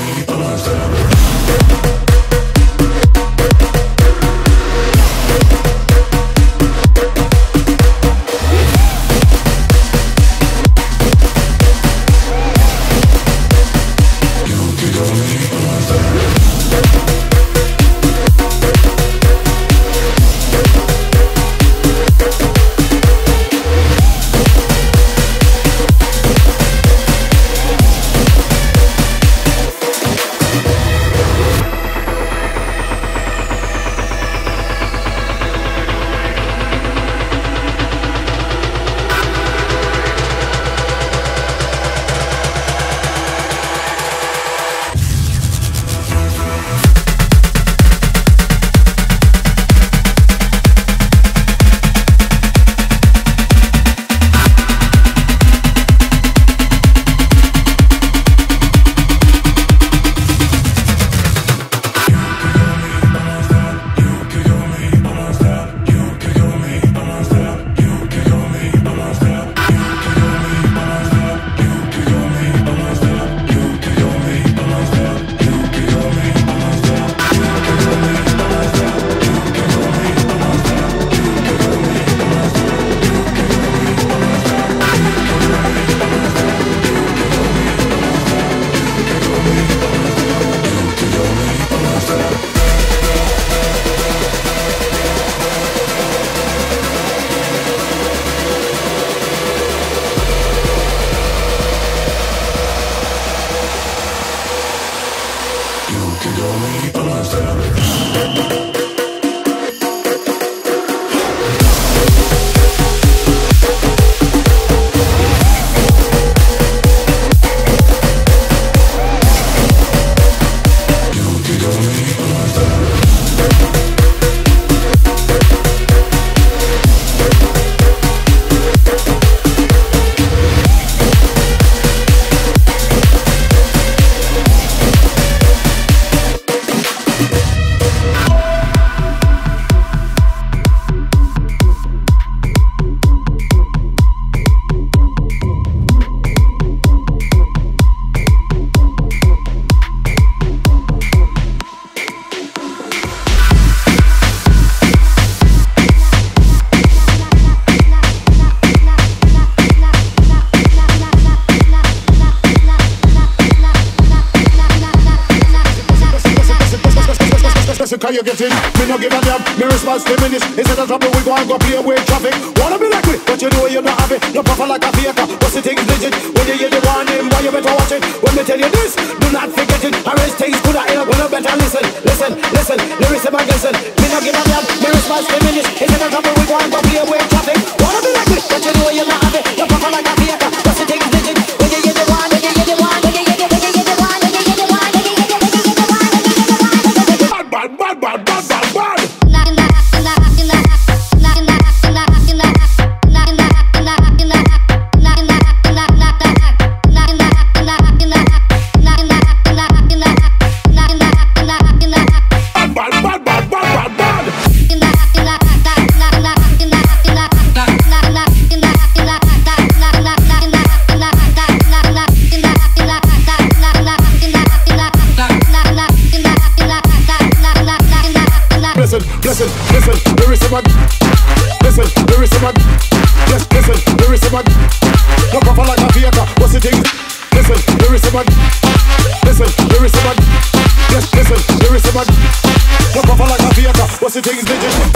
Cause you get in, me no give a damn. Me response diminish. Instead of trouble we go and go play with traffic. Wanna be like me, but you know you not have it. No proper like a faker. What's the thing's legit? When you hear the warning, why you better watch it? When me tell you this, do not forget it. Or else things could have end up. When you better listen, listen, listen. Lyricism and listen. Me no give a damn. Me response diminish. Instead of trouble we go and go play with traffic. Wanna be like me, but you know you not have it. No proper like a faker. What's the thing's legit? When you hear the warning, you hear the warning, you hear the warning, you hear the warning, you hear the warning, you hear the warning, you hear the warning, you hear the warning. Bad, bad, bad, bad, bad, bad. Listen, lyricism. Listen, lyricism. Yes, listen, lyricism. No proper like a faker. What's the thing? Listen, lyricism. Listen, lyricism. Yes, listen, lyricism. No proper like a faker. What's the thing? Legit.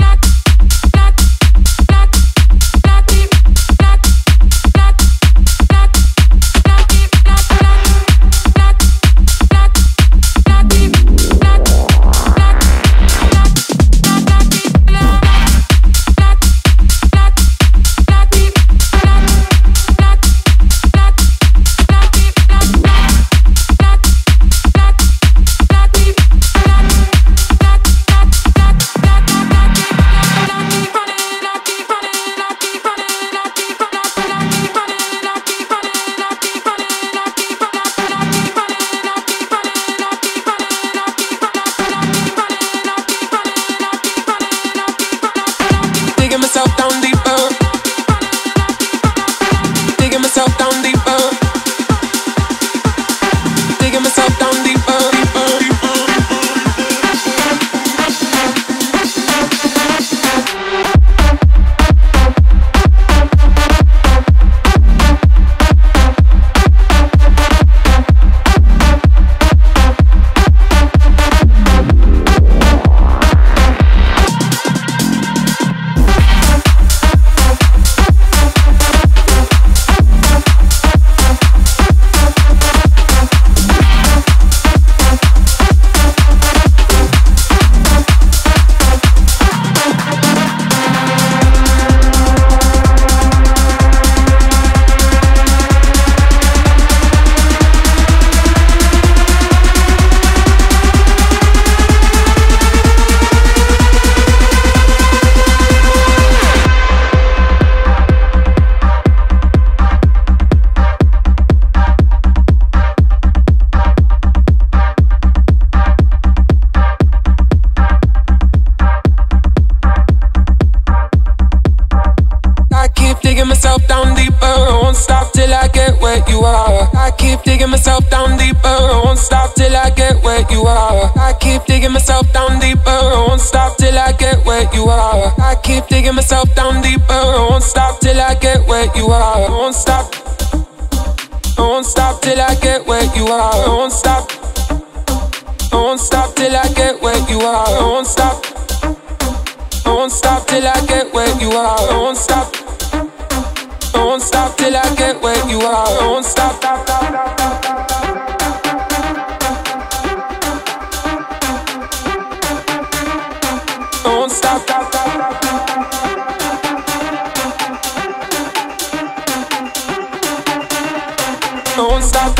where you are. I keep digging myself down deeper. I won't stop till I get where you are. I won't stop. I won't stop till I get where you are. I won't stop. I won't stop till I get where you are. I won't stop. I won't stop till I get where you are. I won't stop. I won't stop till I get where you are. I won't stop. I won't stop. I won't stop.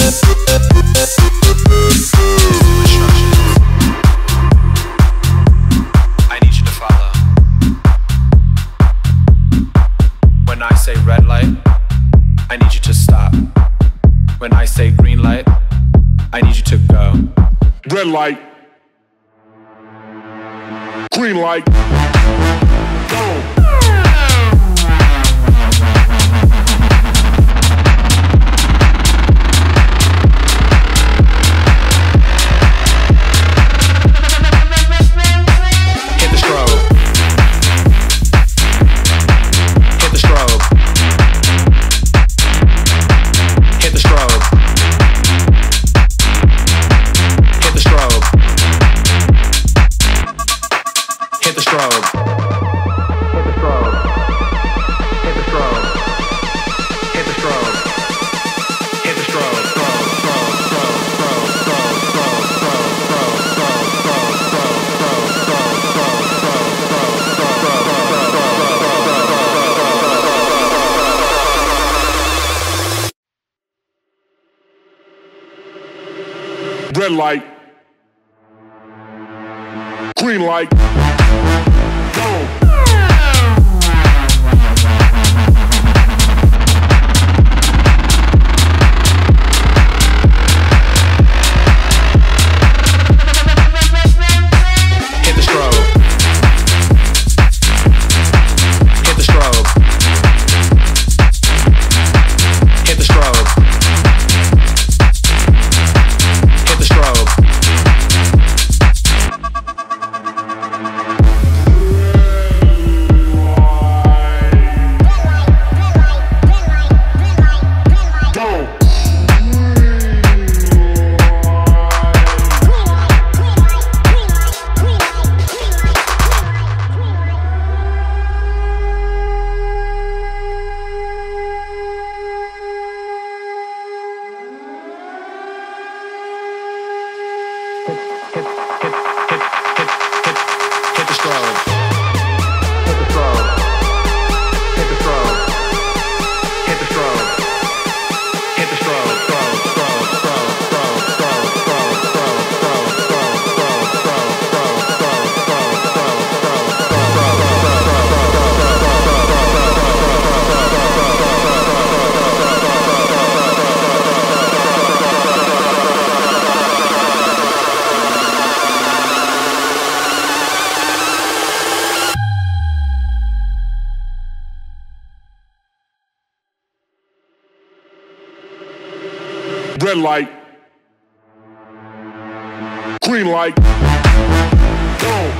Red light, green light, go. Red light, green light, go. Red light, green light, go.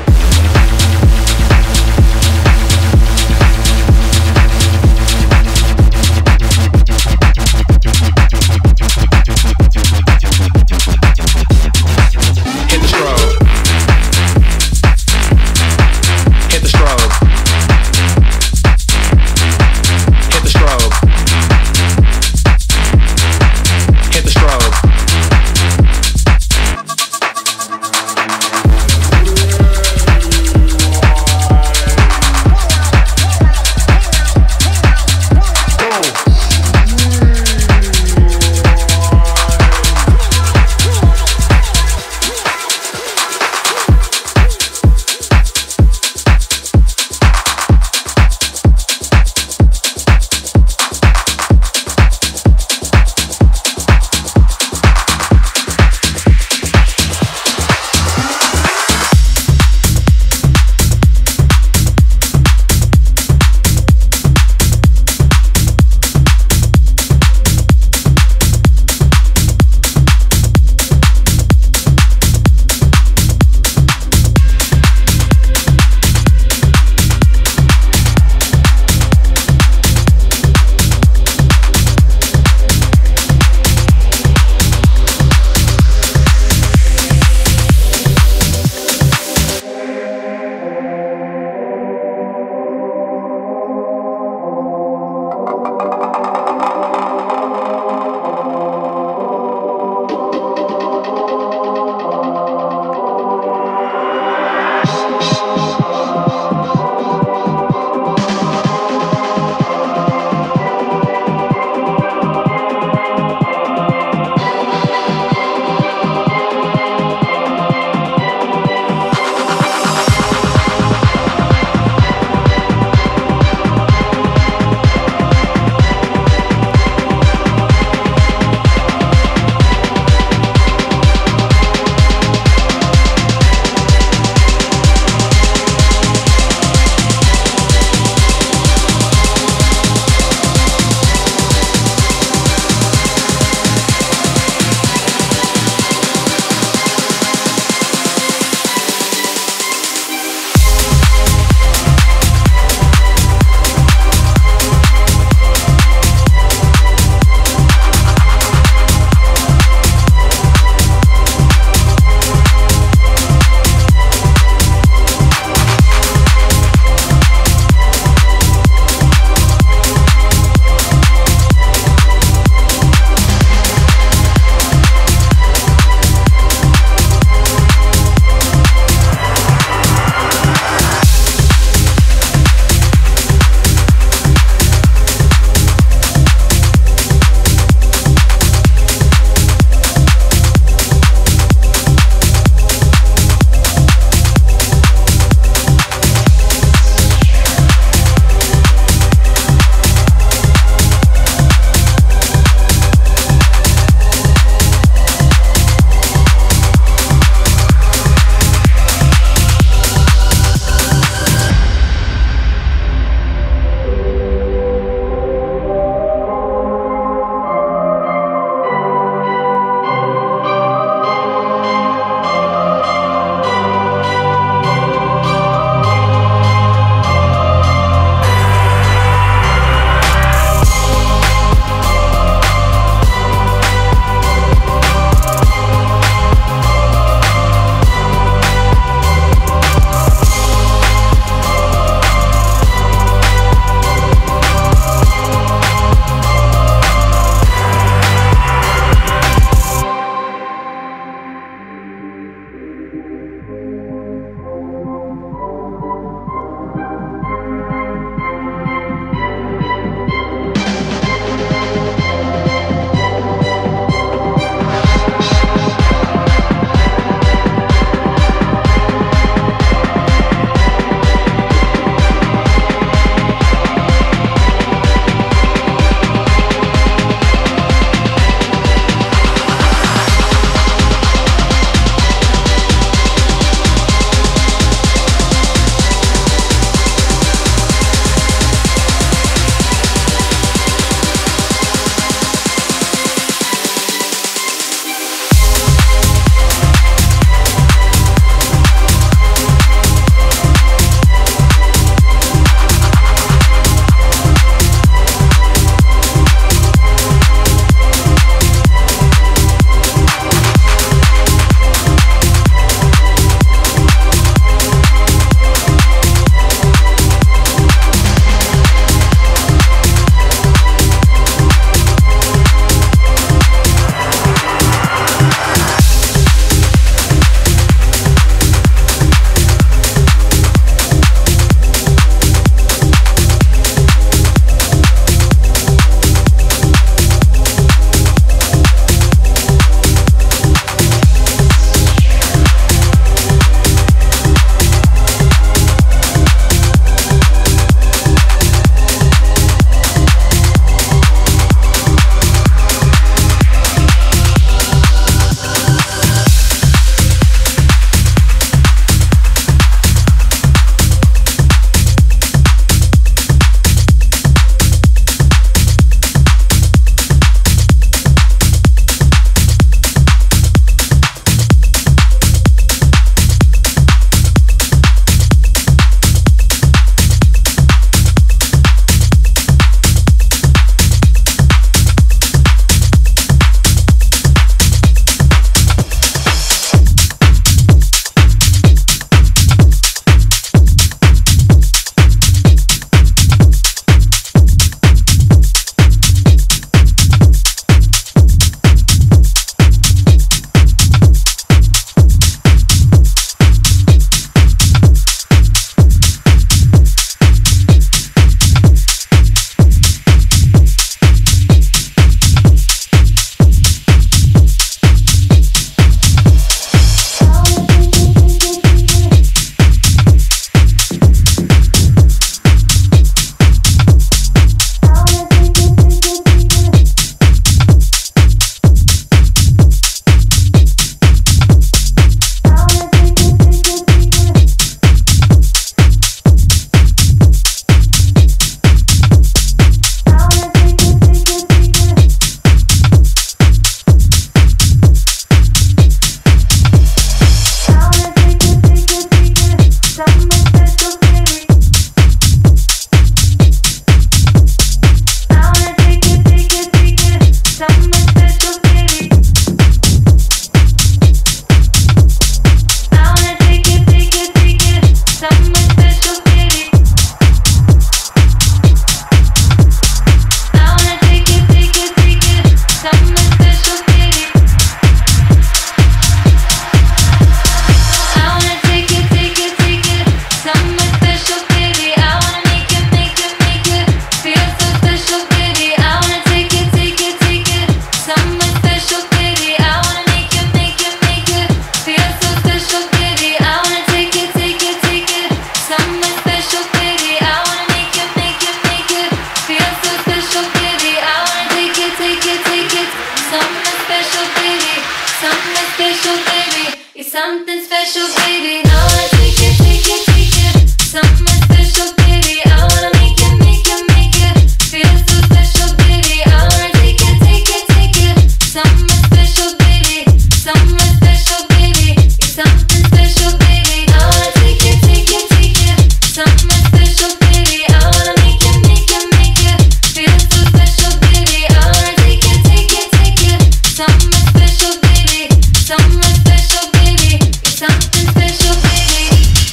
something special, baby. I wanna take it, take it, take it. Something special, baby. I wanna make it, make it, make it. Feel so special, baby. I wanna take it, take it, take it. Something special, baby. Something special, baby. It's something special, baby. I wanna take it, take it, take it. Something special, baby. I wanna make it, make it, make it. Feel so special, baby. I wanna take it, take it, take it. Something special, baby. Something special, baby. It's something special, baby.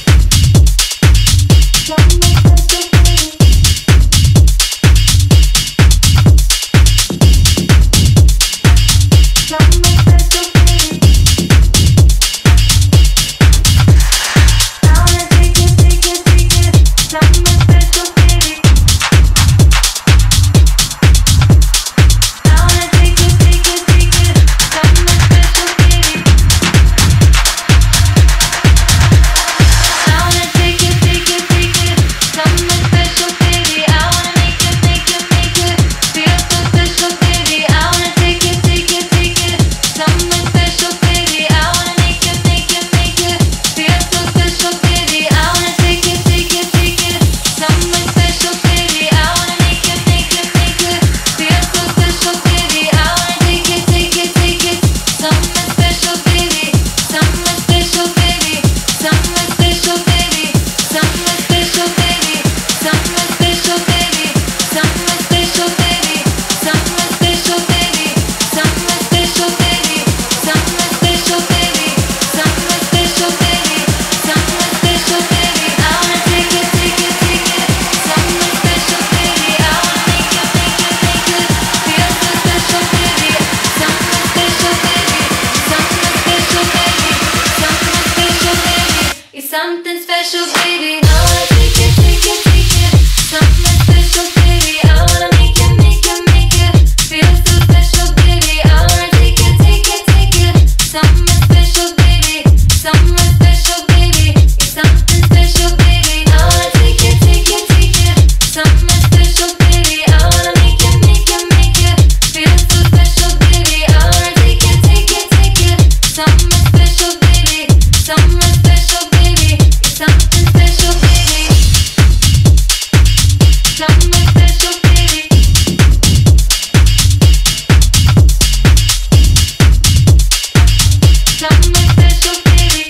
Something special, baby. Something special, baby. I wanna take it, take it, take it. Something special, baby. I wanna take it, take it, take it. Something special, baby. I wanna take it, take it, take it. Something special, baby. I wanna make it, make it, make it. Feel so special, baby. I wanna take it, take it, take it. Something special, baby. I wanna make it, make it, make it. Feel so special, baby. I wanna take it, take it, take it. Something special, baby. I wanna make it, make it, make it. Feel so special, baby. I wanna take it, take it, take it. Something special, baby. Something special, baby. Something special, baby. Something special, baby. Something special, baby. Something special, baby. Something special, baby. Something special, baby. Something special, baby. Something special, baby. Something special, baby. I wanna take it, take it, take it. Something special, baby. I wanna make it, make it, make it. Feel so special, baby. Something special, baby. Something special, baby. Something special, baby. It's something special, baby. I wanna take it, take it, take it. Something special, baby. I wanna make it, make it, make it. Feel so special, baby. I wanna take it, take it, take it. Something special, baby. Something special, baby. It's something special, baby. I wanna take it, take it, take it. Something special, baby. I wanna make it, make it, make it. Feel so special, baby. I wanna take it, take it, take it. Something special, baby. Something special, baby. It's something special, baby. Something special, baby. Something special, baby.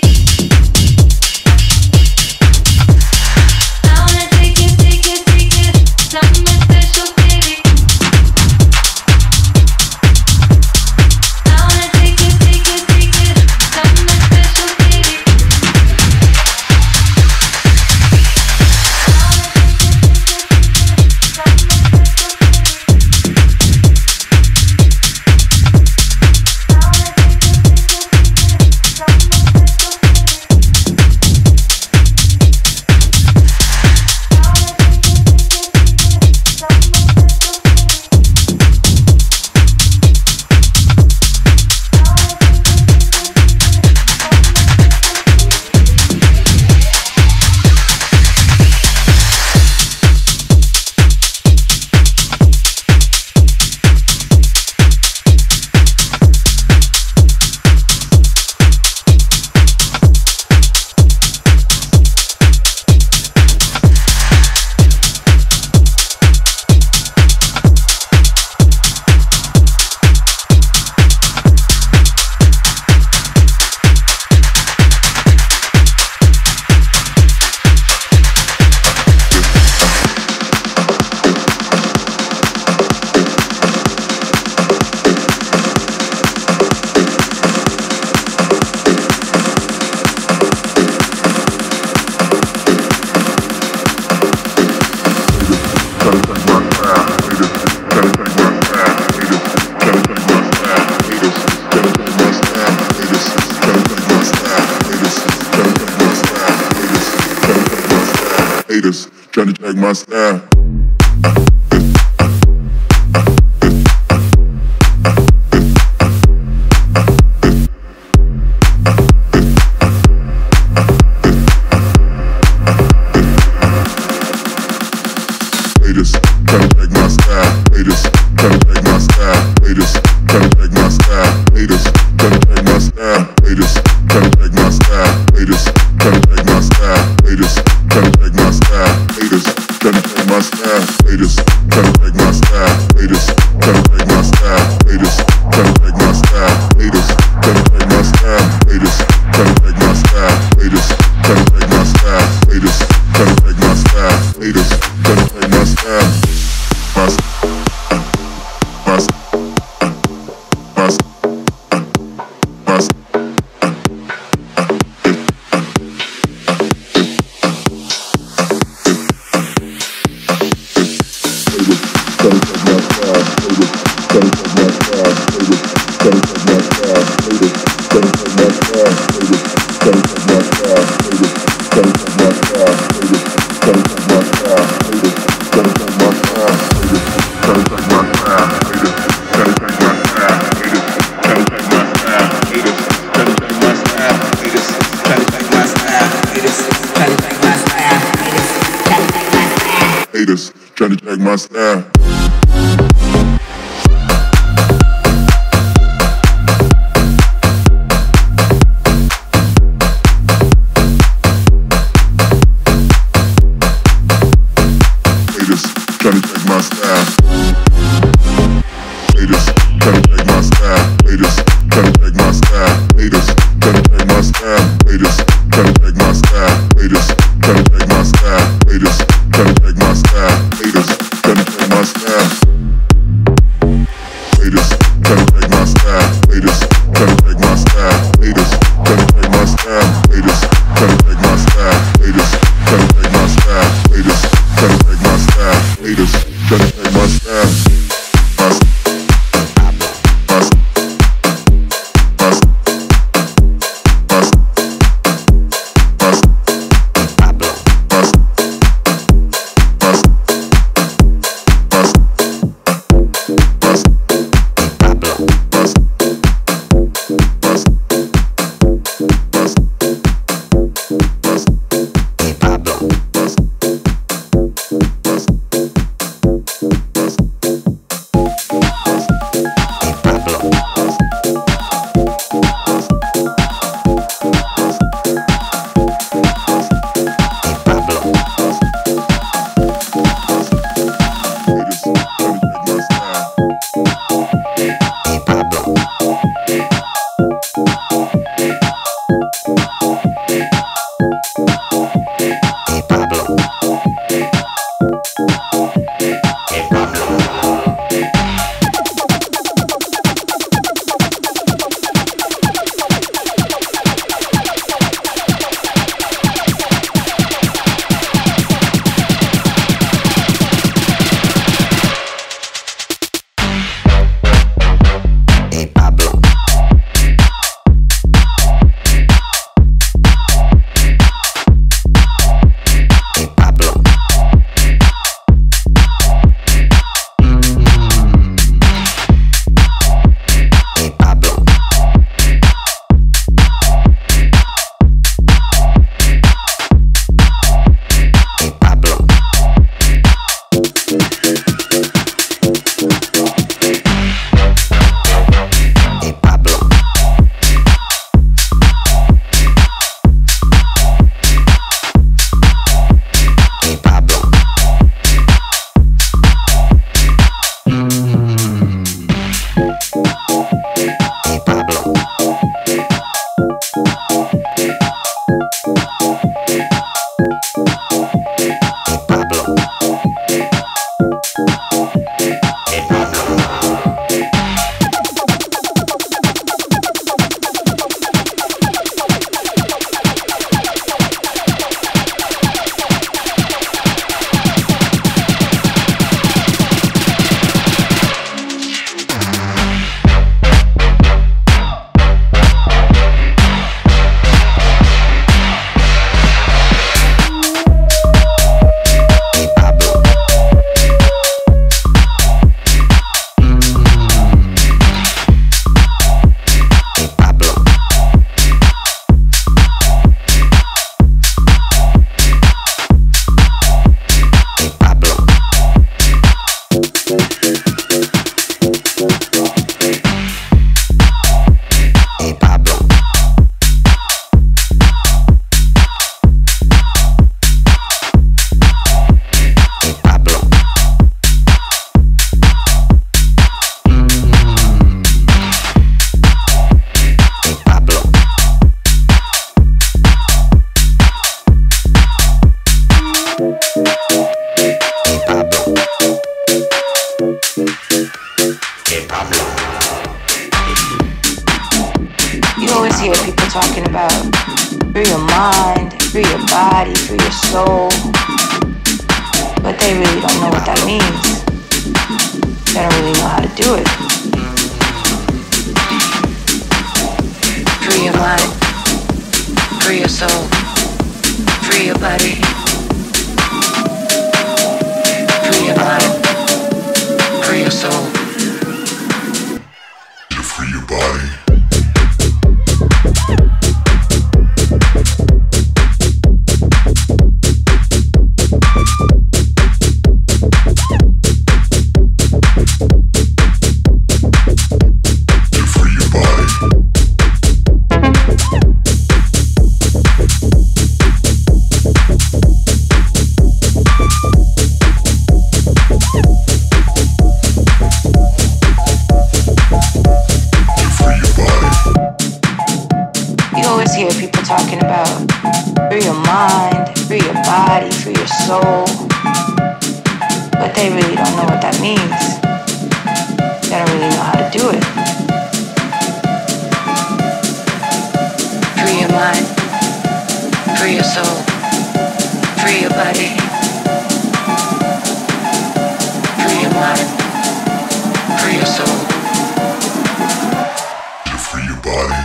I wanna take it, take it, take it. Something special, baby. I wanna take it, take it, take it. Something special, baby. Haters trying to check my style. Haters trying to check my style. Haters trying to check my style. Haters trying to check my style. Haters trying to check my style. Haters trying to check my trying to check my style. Haters trying to check my style. Haters trying to check my style. Haters trying to check my style. Haters trying to check my style. Haters trying to check my style. Haters trying to check my style. Haters trying to check my style. Haters trying to check my style. Haters trying to check my style. Haters trying to check my style. Haters trying to check my style. Haters trying to check my style. Haters trying to check my style. Haters trying to check my style. Haters trying to check my style. hear people talking about free your mind, free your body, free your soul, but they really don't know what that means. They don't really know how to do it. Free your mind, free your soul, free your body, free your mind, free your soul. To free your body. always hear people talking about free your mind, free your body, free your soul, but they really don't know what that means. They don't really know how to do it. Free your mind, free your soul, free your body. Free your mind, free your soul. You free your body.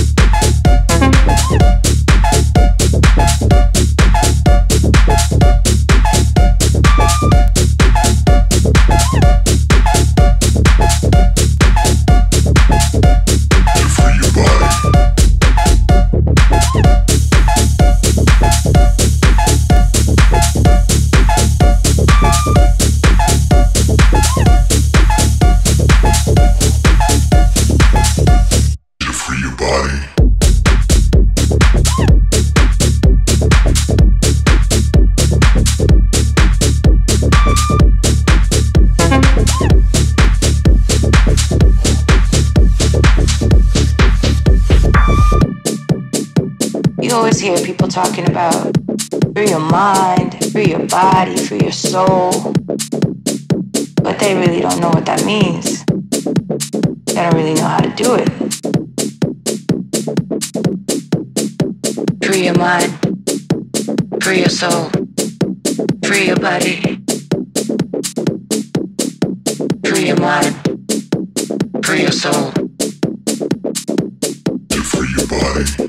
Hear people talking about free your mind, free your body, free your soul, but they really don't know what that means. They don't really know how to do it. Free your mind, free your soul, free your body. Free your mind, free your soul. You free your body.